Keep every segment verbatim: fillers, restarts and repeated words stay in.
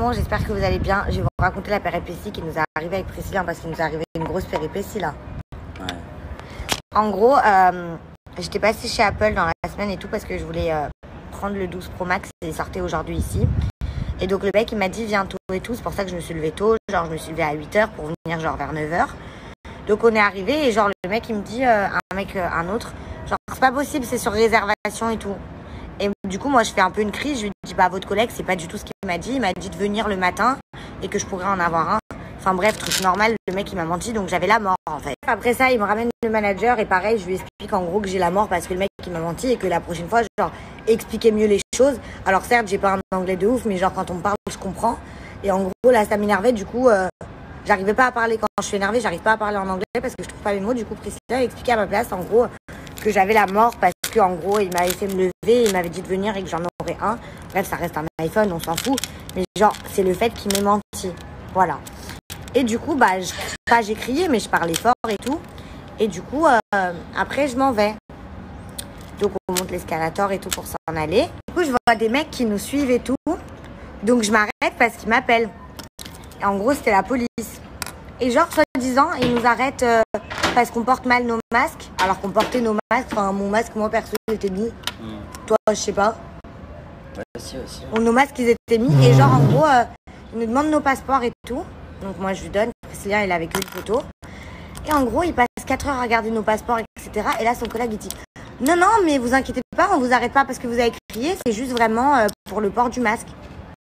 amours, j'espère que vous allez bien. Je vais vous raconter la péripétie qui nous est arrivée avec Priscilla parce qu'il nous est arrivé une grosse péripétie là. Ouais. En gros, euh, j'étais passée chez Apple dans la semaine et tout parce que je voulais euh, prendre le douze Pro Max et il sortait aujourd'hui ici. Et donc le mec il m'a dit viens tôt et tout, c'est pour ça que je me suis levée tôt, genre je me suis levée à huit heures pour venir genre vers neuf heures. Donc on est arrivé et genre le mec il me dit, euh, un mec, euh, un autre, genre c'est pas possible, c'est sur réservation et tout. Et du coup moi je fais un peu une crise, je lui dis bah votre collègue c'est pas du tout ce qu'il m'a dit, il m'a dit de venir le matin et que je pourrais en avoir un. Enfin bref, truc normal, le mec il m'a menti donc j'avais la mort en fait. Après ça il me ramène le manager et pareil je lui explique en gros que j'ai la mort parce que le mec il m'a menti et que la prochaine fois genre expliquer mieux les choses. Alors certes j'ai pas un anglais de ouf mais genre quand on me parle je comprends. Et en gros là ça m'énervait du coup euh, j'arrivais pas à parler quand je suis énervée, j'arrive pas à parler en anglais parce que je trouve pas les mots. Du coup Priscilla a expliqué à ma place en gros que j'avais la mort parce que en gros il m'avait fait me lever, il m'avait dit de venir et que j'en aurais un. Bref ça reste un iPhone, on s'en fout. Mais genre c'est le fait qu'il m'ait menti. Voilà. Et du coup bah je, pas j'ai crié mais je parlais fort et tout. Et du coup euh, après je m'en vais. Donc on monte l'escalator et tout pour s'en aller. Du coup je vois des mecs qui nous suivent et tout. Donc je m'arrête parce qu'ils m'appellent. Et en gros c'était la police. Et genre soi-disant ils nous arrêtent euh, parce qu'on porte mal nos masques. Alors qu'on portait nos masques. Enfin mon masque moi perso il était mis. Mm. Toi je sais pas. Ouais, aussi, aussi. On, nos masques ils étaient mis. Et genre en gros euh, ils nous demandent nos passeports et tout. Donc moi je lui donne. Priscilla il est avec eux une photo. Et en gros il passe quatre heures à regarder nos passeports et cetera. Et là son collègue il dit non non mais vous inquiétez pas on vous arrête pas parce que vous avez crié. C'est juste vraiment euh, pour le port du masque.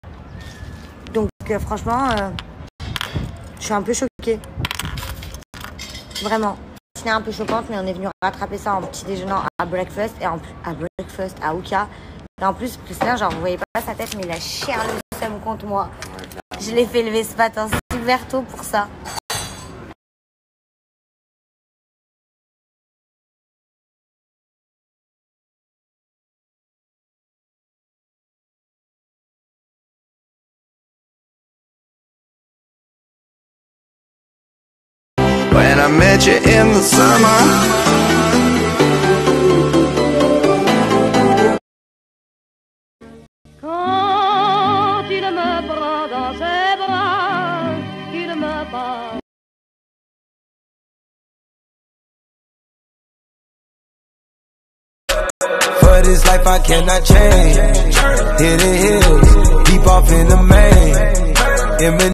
Donc euh, franchement euh, je suis un peu choquée. Vraiment. C'est un peu choquante mais on est venu rattraper ça en petit déjeunant à breakfast et en plus à breakfast à Ouka. Et en plus Priscilla genre vous voyez pas sa tête mais il a cher le seum contre moi. Je l'ai fait lever ce matin super tôt pour ça. When I met you in the summer. Quand il me prend dans ses bras, qu'il me parle. For this life I cannot change. Hit the hills, deep off in the main. In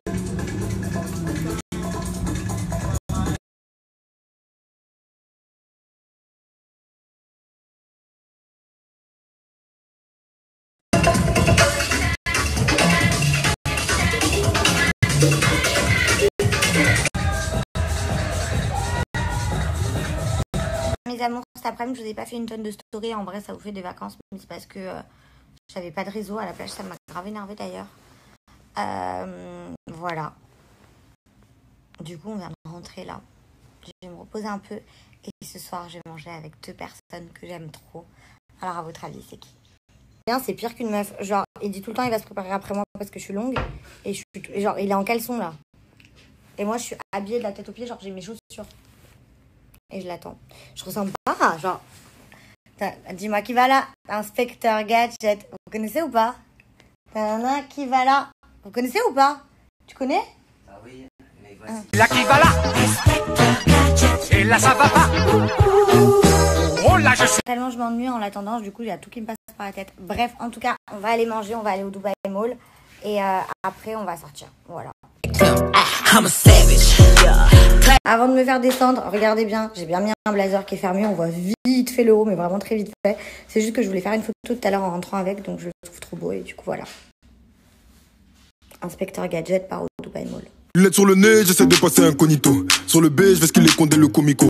Mes amours, cet après-midi, je vous ai pas fait une tonne de story. En vrai, ça vous fait des vacances, mais c'est parce que euh, j'avais pas de réseau à la plage. Ça m'a grave énervé d'ailleurs. Euh, voilà. Du coup, on vient de rentrer là. Je vais me reposer un peu. Et ce soir, je vais manger avec deux personnes que j'aime trop. Alors, à votre avis, c'est qui? Bien, c'est pire qu'une meuf. Genre, il dit tout le temps, il va se préparer après moi parce que je suis longue. Et je suis, et genre, il est en caleçon là. Et moi, je suis habillée de la tête aux pieds. Genre, j'ai mes chaussures. Et je l'attends. Je ressemble pas, genre... Dis-moi qui va là. Inspecteur Gadget. Vous connaissez ou pas? Tana, qui va là? Vous connaissez ou pas? Tu connais? Ah oui, mais voici. Ah. Là qui va là. Et là ça va pas. Oh là je suis... Tellement je m'ennuie en l'attendant, du coup il y a tout qui me passe par la tête. Bref, en tout cas, on va aller manger, on va aller au Dubai Mall. Et euh, après, on va sortir. Voilà. I'm a savage. Avant de me faire descendre, regardez bien, j'ai bien mis un blazer qui est fermé, on voit vite fait le haut, mais vraiment très vite fait. C'est juste que je voulais faire une photo tout à l'heure en rentrant avec, donc je le trouve trop beau et du coup voilà. Inspecteur Gadget part au Dubai Mall. Lunettes sur le nez, j'essaie de passer incognito. Sur le B, je vais ce qu'il est condé le comico.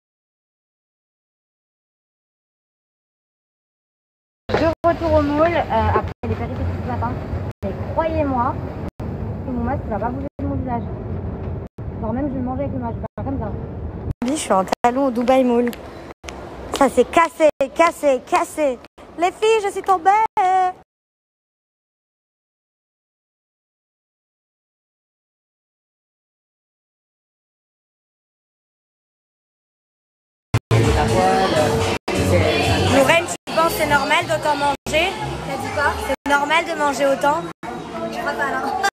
De retour au mall, euh, après les péripéties ce matin, mais croyez-moi, mon masque ne va pas bouger de mon visage. Genre même je vais le manger avec le masque, je vais faire comme ça. Je suis en talon au Dubai Mall. Ça s'est cassé, cassé, cassé. Les filles, je suis tombée. Lorraine, tu penses que c'est normal d'autant manger? T'as dit quoi? C'est normal de manger autant? Je crois pas, non.